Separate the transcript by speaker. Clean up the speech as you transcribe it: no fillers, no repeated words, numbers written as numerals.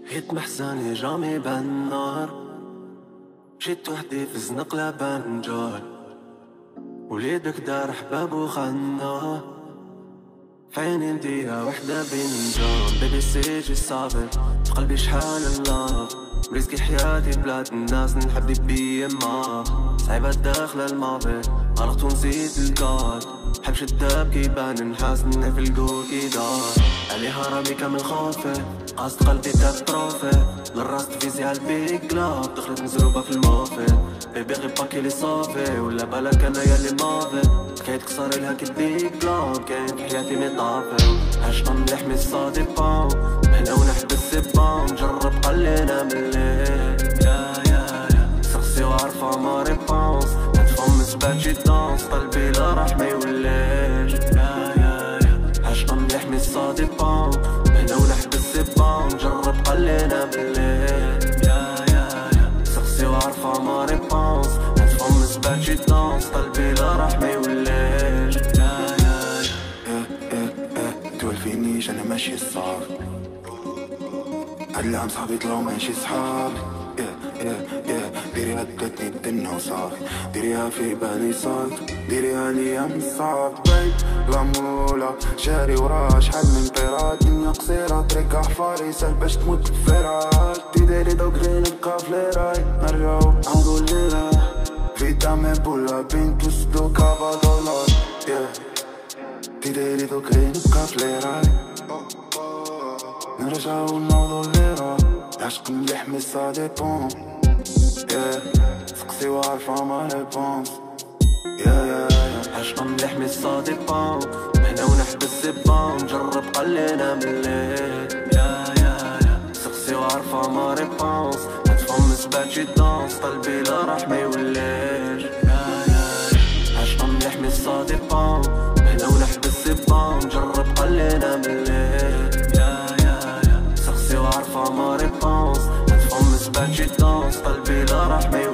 Speaker 1: جيت محزاني جامي بالنار، جيت وحدي في زنق لبنجار، وليدك دار حباب وخنا، فعيني نديها وحدة بنجام. بيبي سيجي صابر في قلبي شحال اللاف، مريسكي حياتي بلاد الناس نحب بيا ما صعيبة داخلة الماضي، غلط ونزيد الكار، حب شداب كيبان نحاس في القول كيدار عليها رامي كامل خوفي، قاصد قلبي داب بروفي، للراس تفيزي عالبيك لاب، دخلت مزروبة في الموفي، بيبي غير باكي لي صافي، ولا بالك انايا لي ماضي، حكايتك صار لها كديك لاب، كاين في حياتي مطافي، عشقا مليح مي صادي بام، هنا ونحبس بام، نجرب قلينا من الليل يا سقسي وعارفة ما ريبونس، هتفهم سباتشي دانس، قلبي لا راح ما يوليش يا عشقا مليح مي صادي بام، هنا ونحبس بام، نجرب قلينا من الليل يا سقسي وعارفة ما ريبونس، هتفهم سباتشي دانس، قلبي لا راح ما يوليش
Speaker 2: تولفينيش انا ماشي الصعب، هاد العام صحابي طلعو ماشي صحاب، ديريها تلاتني الدنيا وصافي، ديريها في بالي صالت، ديريها ليا من الصعب، بيت لامولا شاري وراه شحال من طيرات، دنيا قصيرة طريق حفاري سهل باش تموت بفراش، تيديري دوك غير نبقى في لي راي، نرجعو نعاودو اللي راح، فيتامين بولا بين توسدو كابا دولار، تيديري دوك غير نبقى في لي راي، نرجعو نعاودو اللي راح، عشق مليح مي سا ديبون، سقسي وعارفة ما ريبونس،
Speaker 1: عشقا مليح مي سا ديبون، هنا ونحبس بام، نجرب قلينا من الليل يا سقسي وعارفة ما ريبونس، هتفهم سباتشي دانس، قلبي لا راح ما يوليش عشقا مليح مي سا ديبون، هنا ونحبس بام، نجرب قلينا من الليل يا سقسي وعارفة ما ريبونس، هتفهم سباتشي دانس، قلبي لا راح ما